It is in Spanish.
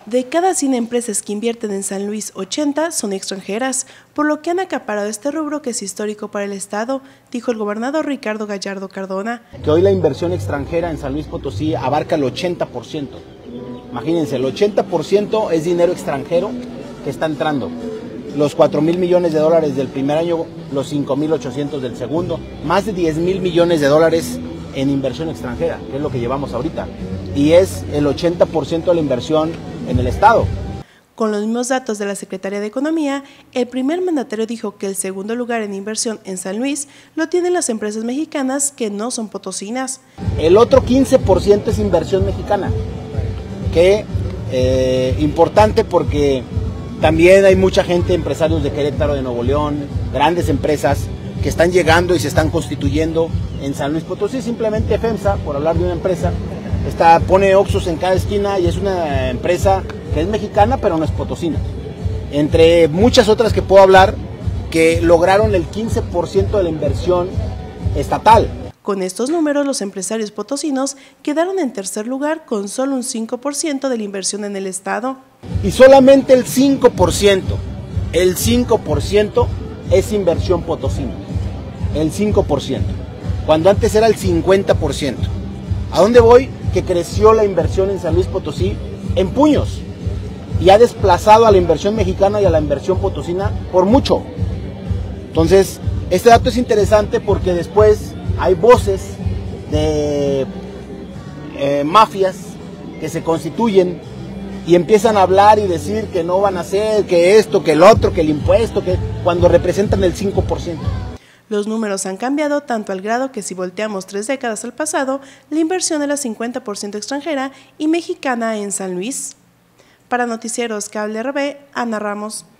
De cada 100 empresas que invierten en San Luis, 80 son extranjeras, por lo que han acaparado este rubro que es histórico para el Estado, dijo el gobernador Ricardo Gallardo Cardona. Que hoy la inversión extranjera en San Luis Potosí abarca el 80%. Imagínense, el 80% es dinero extranjero que está entrando. Los 4,000 millones de dólares del primer año, los 5,800 del segundo, más de 10,000 millones de dólares en inversión extranjera, que es lo que llevamos ahorita. Y es el 80% de la inversión en el Estado. Con los mismos datos de la Secretaría de Economía, el primer mandatario dijo que el segundo lugar en inversión en San Luis lo tienen las empresas mexicanas que no son potosinas. El otro 15% es inversión mexicana, que importante porque también hay mucha gente, empresarios de Querétaro, de Nuevo León, grandes empresas que están llegando y se están constituyendo en San Luis Potosí. Simplemente FEMSA, por hablar de una empresa, pone Oxxos en cada esquina y es una empresa que es mexicana pero no es potosina. Entre muchas otras que puedo hablar, que lograron el 15% de la inversión estatal. Con estos números, los empresarios potosinos quedaron en tercer lugar con solo un 5% de la inversión en el Estado. Y solamente el 5% es inversión potosina. El 5%, cuando antes era el 50%. ¿A dónde voy? Que creció la inversión en San Luis Potosí en puños y ha desplazado a la inversión mexicana y a la inversión potosina por mucho. Entonces, este dato es interesante porque después hay voces de mafias que se constituyen y empiezan a hablar y decir que no van a hacer, que esto, que el otro, que el impuesto, que cuando representan el 5%. Los números han cambiado tanto al grado que si volteamos 3 décadas al pasado, la inversión era 50% extranjera y mexicana en San Luis. Para Noticieros Cable RB, Ana Ramos.